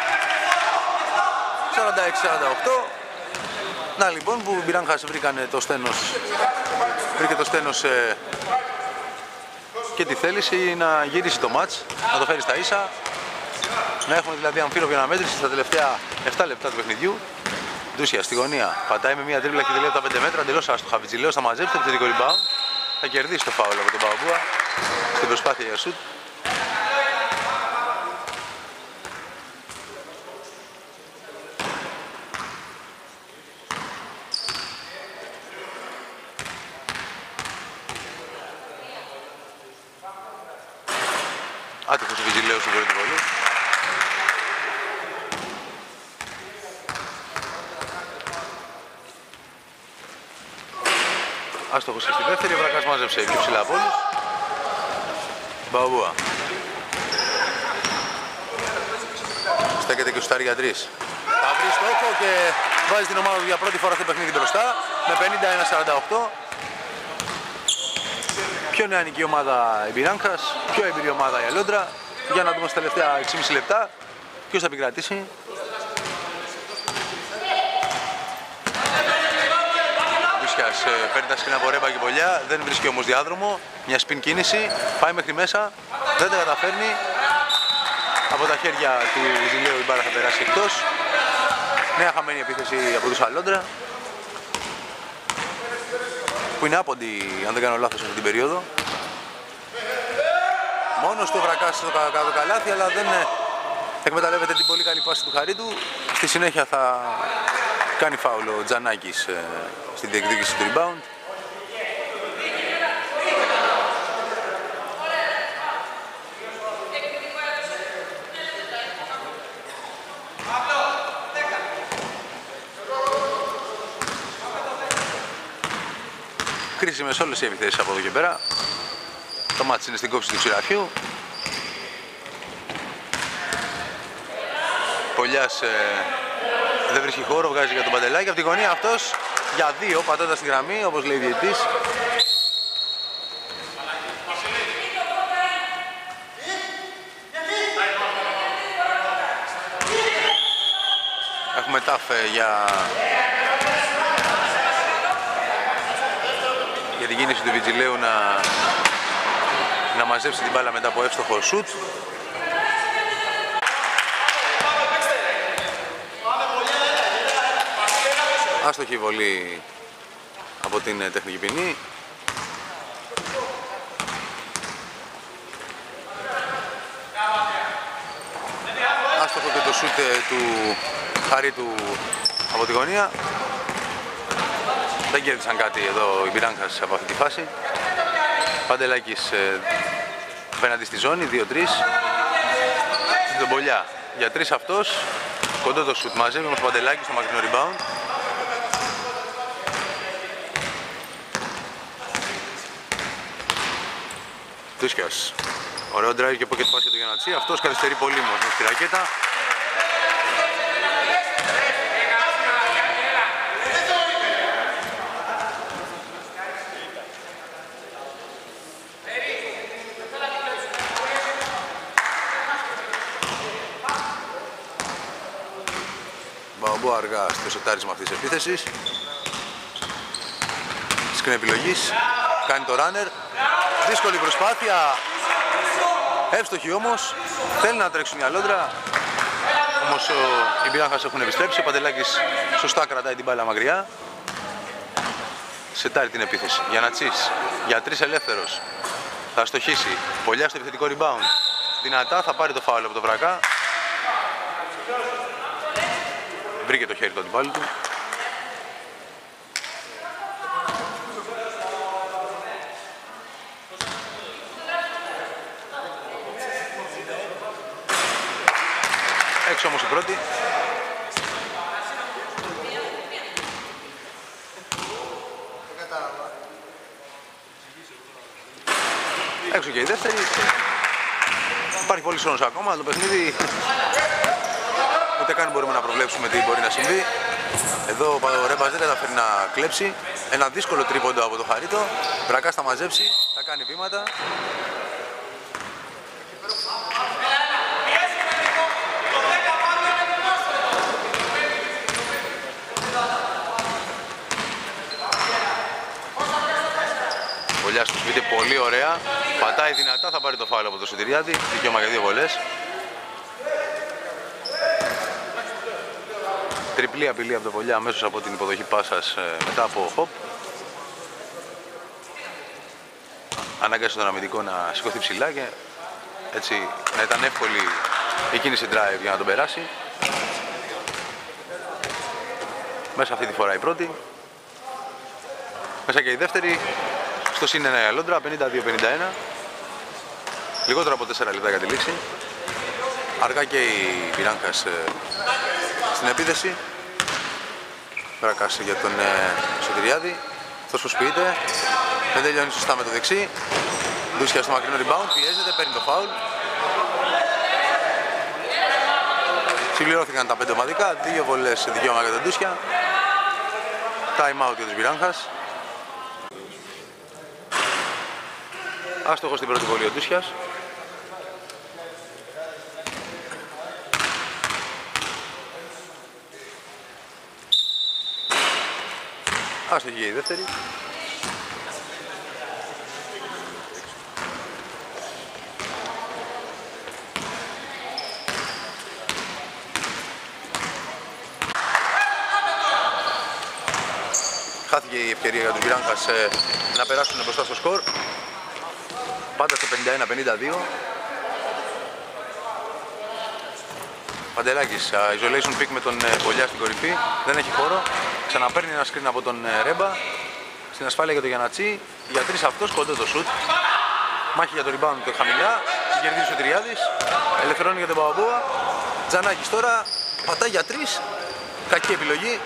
A: σαράντα έξι σαράντα οκτώ. Να λοιπόν που οι Μπιράνχας βρήκανε το στένος, βρήκε το στένος ε, και τη θέληση να γυρίσει το μάτς, να το φέρει στα ίσα. Να έχουμε δηλαδή αμφίροπη αναμέτρηση στα τελευταία επτά λεπτά του παιχνιδιού. Ντούσια στη γωνία, πατάει με μια τρίπλα και τελείω από τα πέντε μέτρα, εντελώς άστοχα. Βιτζιλέος θα μαζέψει το επιθετικό rebound. Θα κερδίσει το φάουλ από τον Παομπούα στην προσπάθεια για σουτ. Άτυχος ο Βιτζιλέος στην πρώτη βολή. Άστοχος και στη δεύτερη, ο Βρακάς μάζεψε πιο ψηλά από όλους. Παομπούα. Στέκεται και ο Στάρι για τρεις. Θα βρει στόχο και βάζει την ομάδα του για πρώτη φορά στο παιχνίδι μπροστά με πενήντα ένα σαράντα οκτώ. Πιο νεανική ομάδα η Μπιράνχας, πιο εμπειρή ομάδα η Αλόντρα. Για να δούμε στα τελευταία έξι και μισό λεπτά ποιος θα επικρατήσει. Παίρνει τα σκηνά από ρέμπα και πολλιά, δεν βρίσκει όμως διάδρομο. Μια spin κίνηση, πάει μέχρι μέσα, δεν τα καταφέρνει. Από τα χέρια του Βιτζιλέου η μπάρα θα περάσει εκτός. Νέα χαμένη επίθεση από τους Αλόντρα, που είναι άποντη, αν δεν κάνω λάθος, αυτή την περίοδο. Μόνος του Βρακάς στο κάτω καλάθι, αλλά δεν εκμεταλλεύεται την πολύ καλή πάση του Χαρίτου. Στη συνέχεια θα κάνει φάουλο ο Τζανάκης ε, στην διεκδίκηση του rebound. Κρίσιμες όλες οι επιθέσεις από εδώ και πέρα. Το μάτς είναι στην κόψη του ξηραφιού. Πολιάς ε, δεν βρίσκει χώρο, βγάζει για τον Παντελάκη. Από τη γωνία αυτός για δύο, πατώντας τη γραμμή, όπως λέει η διαιτητής. Έχουμε τάφε για... για την κίνηση του Βιτζιλέου να... να μαζέψει την μπάλα μετά από εύστοχο σουτ. Άστοχη βολή από την τεχνική ποινή. Άστοχο και το σούτ του Χαρίτου από τη γωνία. Δεν κέρδισαν κάτι εδώ οι Μπιράνχας από αυτή τη φάση. Παντελάκης ε, απέναντι στη ζώνη, δύο τρία. Στην Πολιά για τρεις αυτός. Κοντό το σούτ, μαζεύει όμως Παντελάκης στο μακρινό rebound. Τούσκιας. Ωραίο drive και pocket pass για το Γιαννατσί. Αυτός καθυστερεί πολύ όμως με στη ρακέτα. Μπαομπό αργά στο σετάρισμα αυτής της επίθεσης. Σκριν επιλογής. Κάνει το runner. Δύσκολη προσπάθεια, εύστοχη όμως, θέλει να τρέξουν η Αλόντρα, όμως ο, οι Μπιράνχας έχουν επιστρέψει, ο Παντελάκης σωστά κρατάει την μπάλα μακριά, σετάρει την επίθεση. Γιαννατσής, για τρεις ελεύθερος, θα αστοχίσει, Πολιά στο επιθετικό rebound, δυνατά θα πάρει το φάουλ από το Βρακά, βρήκε το χέρι του αντιπάλου του. Έξω όμως η πρώτη. Έξω και η δεύτερη. Υπάρχει πολύ χρόνος ακόμα, το παιχνίδι ούτε καν μπορούμε να προβλέψουμε τι μπορεί να συμβεί. Εδώ ο Ρέμπας δεν καταφέρει να κλέψει. Ένα δύσκολο τρίποντο από το Χαρίτο. Βρακάς θα μαζέψει, θα κάνει βήματα. Βολιάς του σπίτι πολύ ωραία. Πατάει δυνατά, θα πάρει το φάουλ από το Σωτηριάδη. Δικαίωμα για δύο βολές. Τριπλή απειλή από το Βολιά αμέσως από την υποδοχή πάσας μετά από hop. Ανάγκασε τον αμυντικό να σηκωθεί ψηλά και έτσι να ήταν εύκολη η κίνηση drive για να τον περάσει. Μέσα αυτή τη φορά η πρώτη. Μέσα και η δεύτερη. Στο συν ένα η Αλόντρα, πενήντα δύο πενήντα ένα. Λιγότερο από τέσσερα λεπτά για τη λήξη. Αργά και η Πυράνκας ε, στην επίδεση. Βράκας για τον ε, Σωτηριάδη. Αυτός που σποιείται. Δεν τελειώνει σωστά με το δεξί. Ντούσια στο μακρινό rebound, πιέζεται, παίρνει το foul. Συμπληρώθηκαν τα πέντε ομαδικά, δύο βολές δικαίωμα για τον Ντούσια. Time out για τους Πυράνκας. Άστοχος στην πρώτη βολή ο Ντούσιας. Άστοχη και η δεύτερη. Χάθηκε η ευκαιρία για τους Πυράνκας ε, να περάσουν μπροστά στο σκορ. Πάντα στο πενήντα ένα πενήντα δύο. Παντελάκης, isolation pick με τον Βολιά στην κορυφή. Δεν έχει χώρο. Ξαναπαίρνει ένα screen από τον Ρέμπα. Στην ασφάλεια για τον Γιαννατσί. Για τρεις αυτός, κοντό το shoot. Μάχη για το rebound το χαμηλά. Την κερδίζει ο Σωτηριάδης. Ελευθερώνει για τον Παπαμπόα. Τζανάκης τώρα πατάει για τρεις. Κακή επιλογή.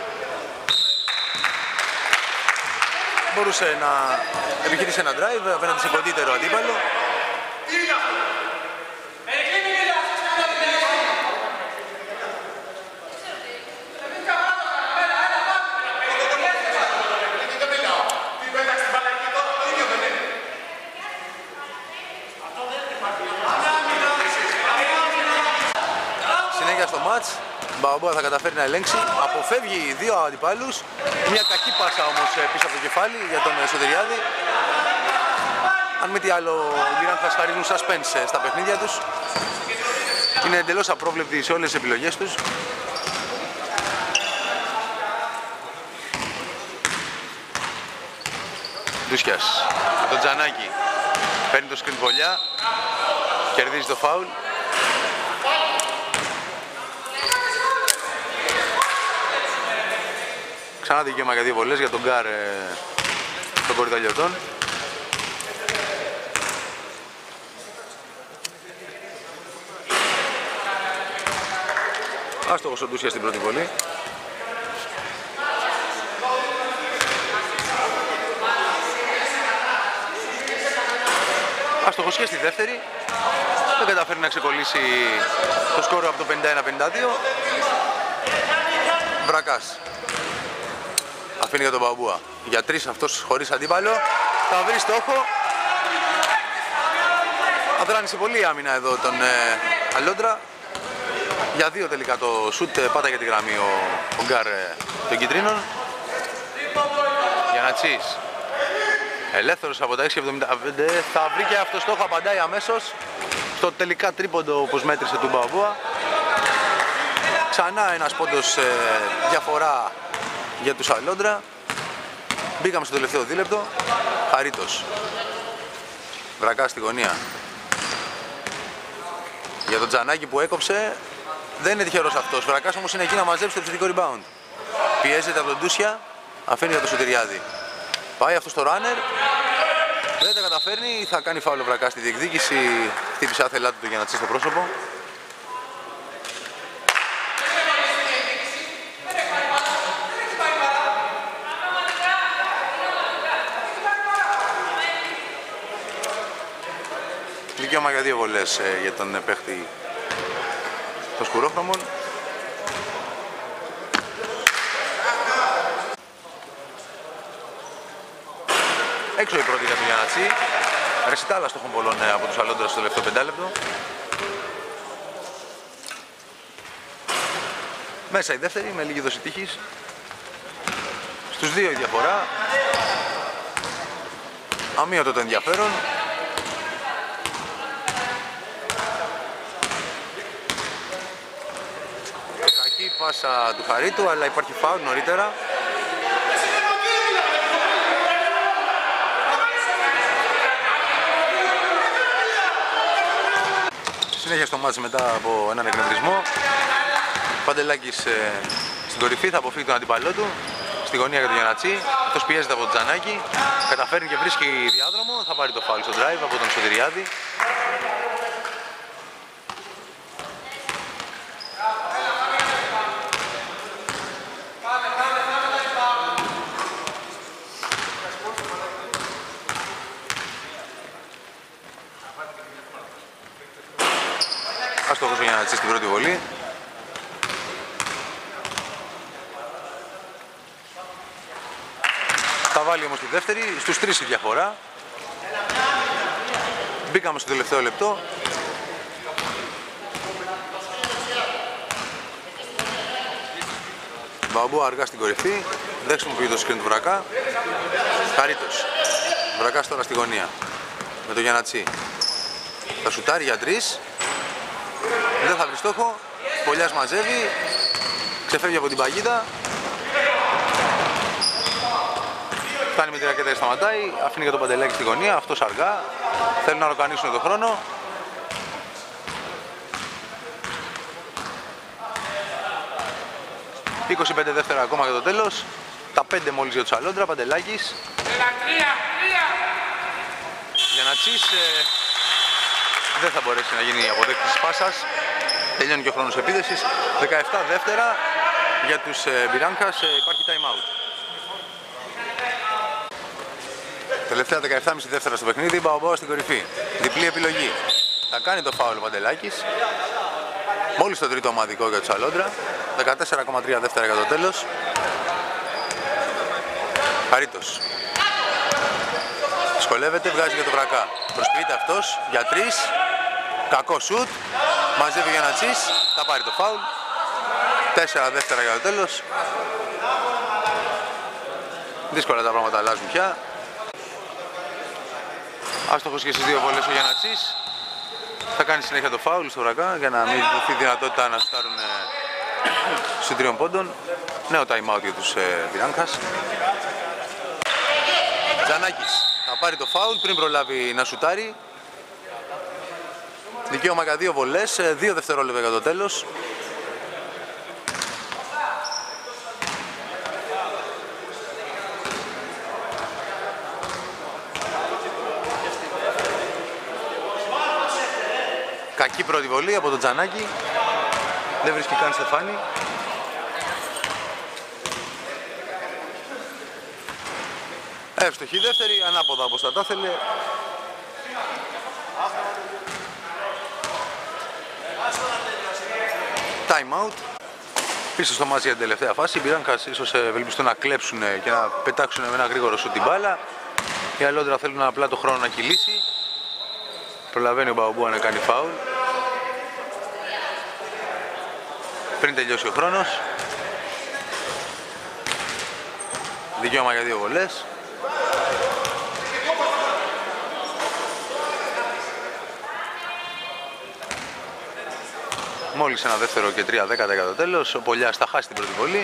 A: Μπορούσε να επιχειρήσει ένα drive απέναντι σε κοντύτερο αντίπαλο. Συνέχεια στο μάτς. Μπαομπόα θα καταφέρει να ελέγξει, αποφεύγει δύο αντιπάλους. Μια κακή πάσα όμως πίσω από το κεφάλι για τον Σωτηριάδη. Αν μη τι άλλο, οι Πυράνκας χαρίζουν suspense στα παιχνίδια τους. Είναι εντελώς απρόβλεπτοι σε όλες τις επιλογές τους. Ντούσιας, τον Τζανάκη, παίρνει το screen Βολιά, κερδίζει το φάουλ. Ξανά δικαίωμα για δύο βολές για τον Γκάρ ε, των Κορυδαλιωτών. Άστοχος ο Ντούσιας στην πρώτη βολή. Άστοχος και στη δεύτερη. Δεν καταφέρει να ξεκολλήσει το σκόρο από το πενήντα ένα πενήντα δύο. Βρακάς. Αφήνει για τον Παμπούα. Για τρεις αυτός χωρίς αντίπαλο. Θα βρει στόχο. Αδράνησε πολύ άμυνα εδώ τον ε, Αλόντρα. Για δύο τελικά το σουτ πάτα για τη γραμμή ο, ο Γκάρ ε, των Κιτρίνων. Γιαννατσής. Ελεύθερος από τα έξι εβδομήντα πέντε. Θα βρει και αυτό στόχο, απαντάει αμέσως. Στο τελικά τρίποντο όπως μέτρησε του Παμπούα. Ξανά ένας πόντος ε, διαφορά για τους Αλόντρα. Μπήκαμε στο τελευταίο δίλεπτο. Χαρίτος. Βρακά στη γωνία. Για τον Τζανάκη που έκοψε. Δεν είναι τυχερός αυτός. Βρακάς όμως είναι εκεί να μαζέψει το επιθετικό rebound. Πιέζεται από τον Ντούσια. Αφήνει για τον Σωτηριάδη. Πάει αυτό στο runner. Δεν τα καταφέρνει. Θα κάνει φάουλο Βρακά στη διεκδίκηση. Χτύπησε άθελά του για να τσίσει το πρόσωπο. Δικαίωμα για δύο βολές ε, για τον ε, παίχτη των σκουρόχρωμων. Έξω η πρώτη για τον Γιαννατσί. Ρεσιτάλα στόχων πολλών ε, από τους Αλόντρας στο τελευταίο πεντάλεπτο. Μέσα η δεύτερη με λίγη δόση τύχης. Στους δύο η διαφορά. Αμύωτο το ενδιαφέρον. Κακή πάσα του Χαρίτου, αλλά υπάρχει φάουλ νωρίτερα. Συνέχεια στο μάτς μετά από έναν εκνευρισμό. Παντελάκης ε, στην κορυφή θα αποφύγει τον αντίπαλό του. Στη γωνία για τον Γιαννατσί. Αυτός πιέζεται από τον Τζανάκη. Καταφέρνει και βρίσκει διάδρομο. Θα πάρει το φάουλ στο drive από τον Σωτηριάδη. Άστοχος ο Γιαννατσί στην πρώτη βολή. Θα βάλει όμως τη δεύτερη, στους τρεις η διαφορά. Μπήκαμε στο τελευταίο λεπτό. Μπαμπού αργά στην κορυφή, δεν χρησιμοποιεί το screen του Βρακά. Χαρίτος. Βρακάς τώρα στη γωνία με το Γιαννατσί. Θα σουτάρει για τρεις. Δεν θα βρει στόχο. Πολιάς μαζεύει. Ξεφεύγει από την παγίδα. Φτάνει με την ρακέτα και σταματάει. Αφήνει για τον Παντελάκη στη γωνία. Αυτός αργά. Θέλουν να ροκανίσουν τον χρόνο. είκοσι πέντε δεύτερα ακόμα για το τέλος. Τα πέντε μόλις για τους Αλόντρα. Παντελάκης. Γιαννατσίς ε, δεν θα μπορέσει να γίνει αποδέκτης της πάσας. Τελειώνει και ο χρόνος επίδεσης. δεκαεπτά δεύτερα για τους ε, Μπιράνκας. Ε, υπάρχει time out. Τελευταία δεκαεπτά κόμμα πέντε δεύτερα στο παιχνίδι. Μπαομπάο στην κορυφή. Διπλή επιλογή. Θα κάνει το φάουλ ο Παντελάκης. Μόλις το τρίτο ομαδικό για τους Αλόντρα. δεκατέσσερα κόμμα τρία δεύτερα για το τέλος. Χαρίτος. Δυσκολεύεται, βγάζει για το Βρακά. Προσποιείται αυτός για τρεις. Κακό σουτ. Μαζεύει ο Γιαννατσίς. Θα πάρει το φάουλ. τέσσερα δεύτερα για το τέλος. Δύσκολα τα πράγματα αλλάζουν πια. Άστοχος και στις δύο βολές ο Γιαννατσίς. Θα κάνει συνέχεια το φάουλ στο Βρακά για να μην δοθεί δυνατότητα να στάρουν στους τριών πόντων. Νέο time out για τους Μπιράνκας. Τζανάκης θα πάρει το φάουλ πριν προλάβει να σουτάρει. Δικαίωμα για δύο βολές, δύο δευτερόλεπτα για το τέλος. Κακή πρώτη βολή από τον Τζανάκη. Δεν βρίσκει καν στεφάνι. Εύστοχη δεύτερη, ανάποδα όπως θα τα ήθελε. Time out. Πίσω στο μάτς για την τελευταία φάση. Οι Μπιράνκας ίσως ευελπιστούν να κλέψουν και να πετάξουν με ένα γρήγορο σου την μπάλα. Οι Αλόντρα θέλουν απλά το χρόνο να κυλήσει. Προλαβαίνει ο Μπαομπούα να κάνει φάουλ πριν τελειώσει ο χρόνος. Δικαίωμα για δύο βολές. Μόλις ένα δεύτερο και τρία δέκατα για το τέλος. Ο Πολιάς θα χάσει την πρώτη βολή.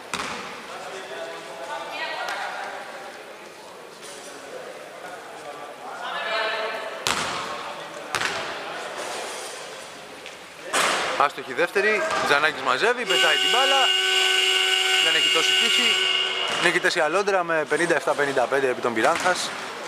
A: Άστοχη δεύτερη, Τζανάκης μαζεύει, πετάει την μπάλα. Δεν έχει τόση τύχη. Νίκητες η Αλόντρα με πενήντα επτά πενήντα πέντε επί των Μπιράνκας.